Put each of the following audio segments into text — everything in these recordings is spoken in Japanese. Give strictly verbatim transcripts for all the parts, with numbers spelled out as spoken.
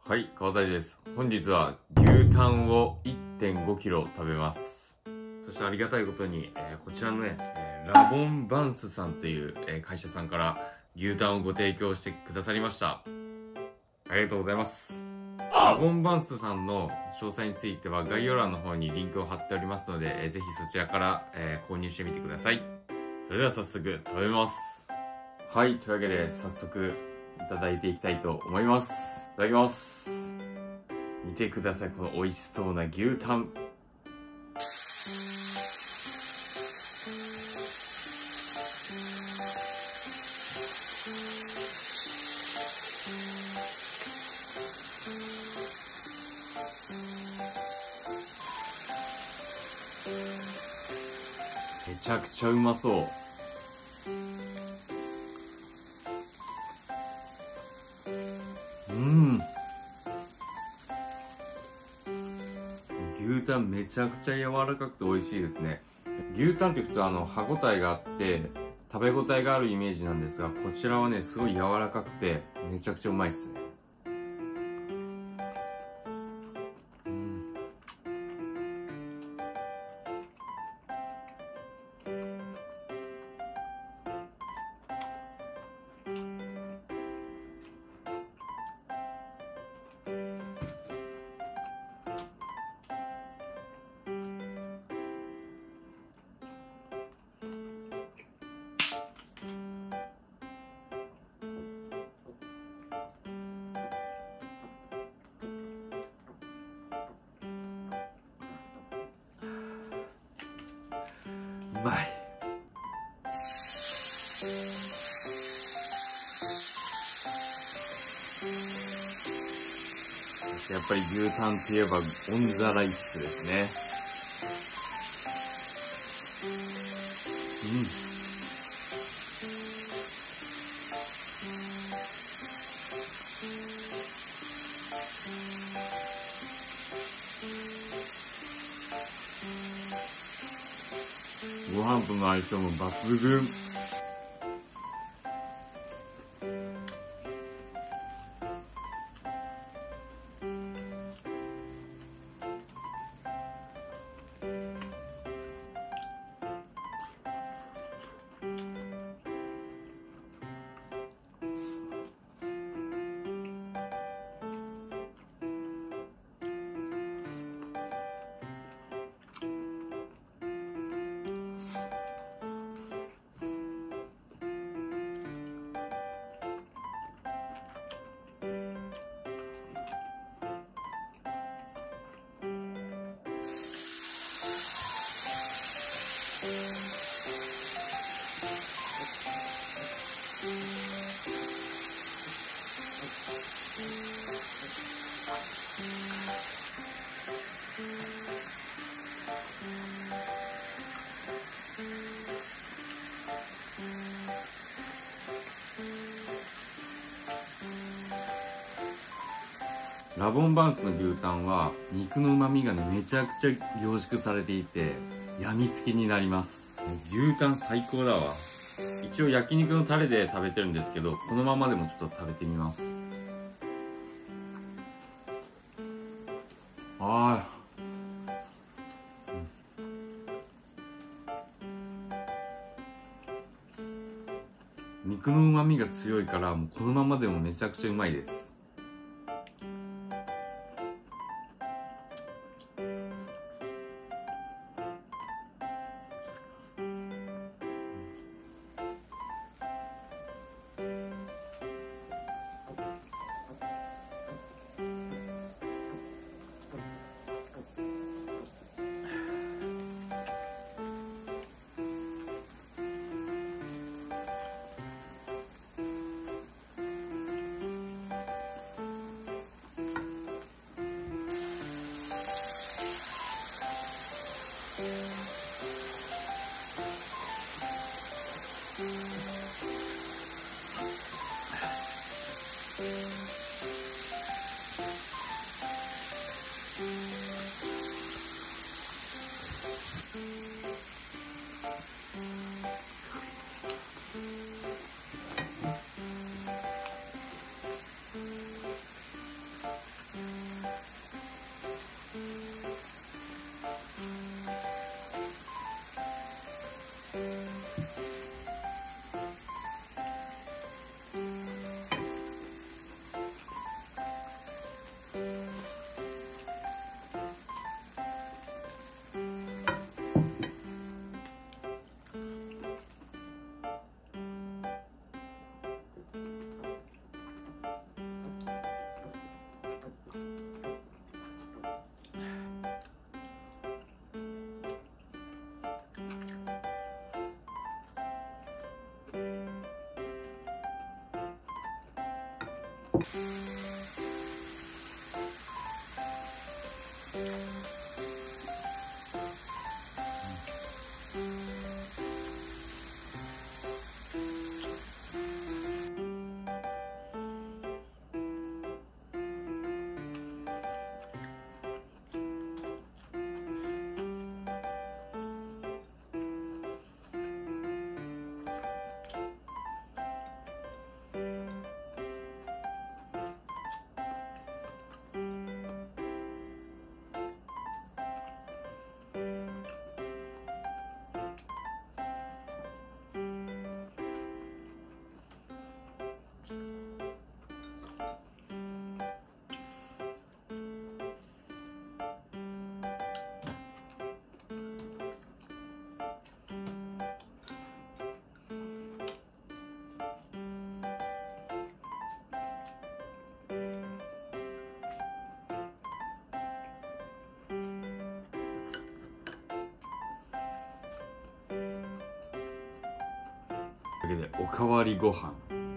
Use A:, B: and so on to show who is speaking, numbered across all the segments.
A: はい、川谷です。本日は牛タンを いってんごキロ食べます。そしてありがたいことに、えー、こちらのね、えー、ラボンバンスさんという、えー、会社さんから牛タンをご提供してくださりました。ありがとうございます。ラボンバンスさんの詳細については概要欄の方にリンクを貼っておりますので、えー、ぜひそちらから、えー、購入してみてください。それでは早速食べます。はい、というわけで早速いただいていきたいと思います。いただきます。見てください、この美味しそうな牛タン。めちゃくちゃうまそう。うん。牛タンめちゃくちゃ柔らかくて美味しいですね。牛タンって普通あの歯ごたえがあって食べ応えがあるイメージなんですが、こちらはねすごい柔らかくてめちゃくちゃうまいっすね。うん。うまい。やっぱり牛タンといえばオンザライスですね。うん。ご飯との相性も抜群。ラボンバンスの牛タンは肉の旨味がねめちゃくちゃ凝縮されていてやみつきになります。牛タン最高だわ。一応焼肉のタレで食べてるんですけど、このままでもちょっと食べてみます。ああ、肉の旨味が強いからもうこのままでもめちゃくちゃうまいです。
B: というわけでおかわりご飯、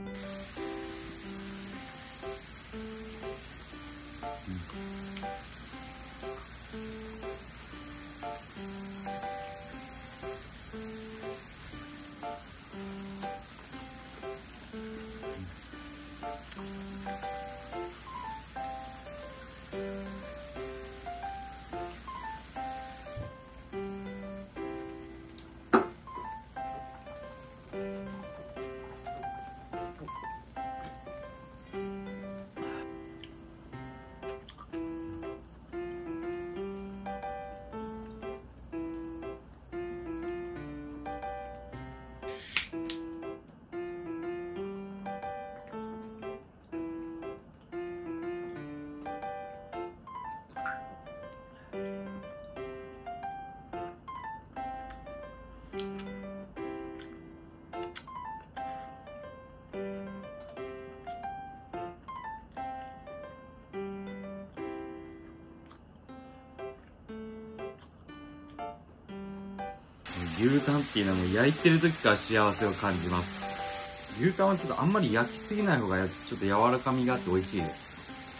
B: 牛タンっていうのはもう焼いてる時から幸せを感じます。牛タンはちょっとあんまり焼きすぎない方がちょっと柔らかみがあって美味しいです。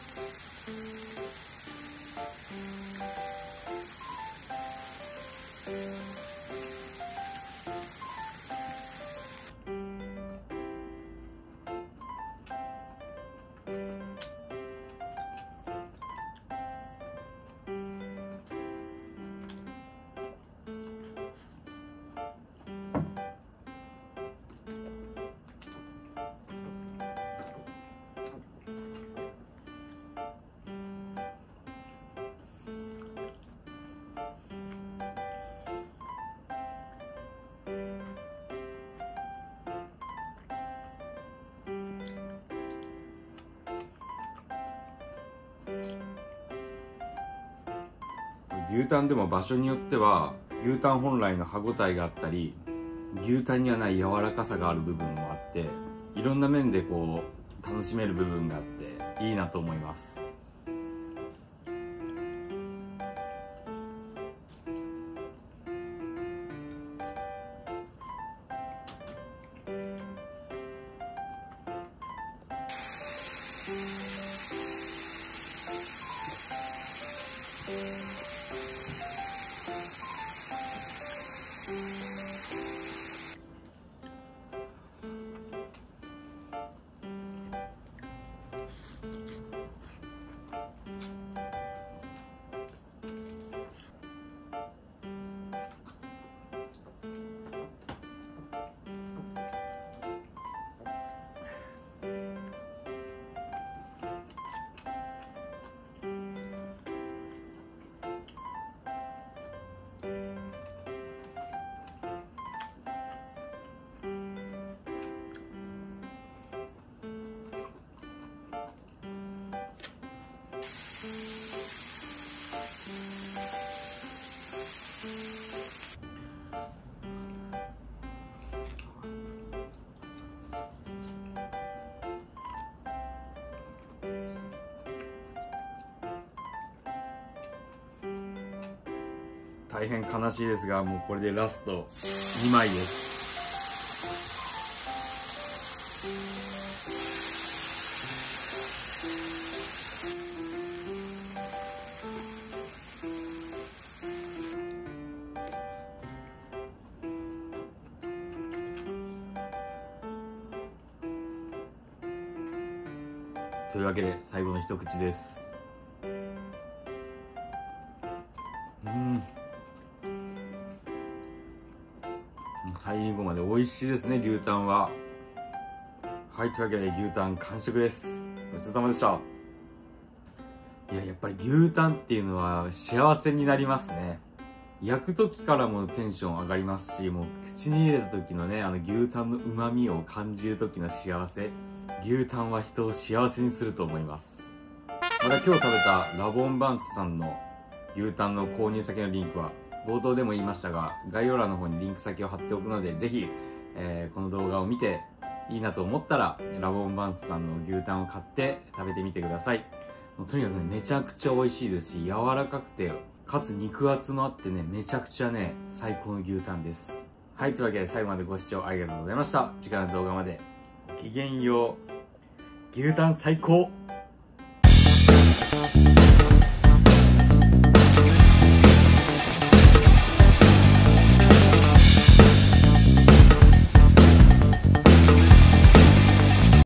B: 牛タンでも場所によっては牛タン本来の歯ごたえがあったり、牛タンにはない柔らかさがある部分もあって、いろんな面でこう楽しめる部分があっていいなと思います。大変悲しいですが、もうこれでラストにまいです。 というわけで最後の一口です。うん、最後まで美味しいですね、牛タンは。はい、というわけで牛タン完食です。ごちそうさまでした。いや、やっぱり牛タンっていうのは幸せになりますね。焼く時からもテンション上がりますし、もう口に入れた時のね、あの牛タンの旨味を感じる時の幸せ。牛タンは人を幸せにすると思います。また今日食べたラボンバンスさんの牛タンの購入先のリンクは冒頭でも言いましたが、概要欄の方にリンク先を貼っておくので、ぜひ、えー、この動画を見ていいなと思ったらラボンバンスさんの牛タンを買って食べてみてください。もうとにかくね、めちゃくちゃ美味しいですし、柔らかくてかつ肉厚もあってね、めちゃくちゃね、最高の牛タンです。はい、というわけで最後までご視聴ありがとうございました。次回の動画までごきげんよう。牛タン最高。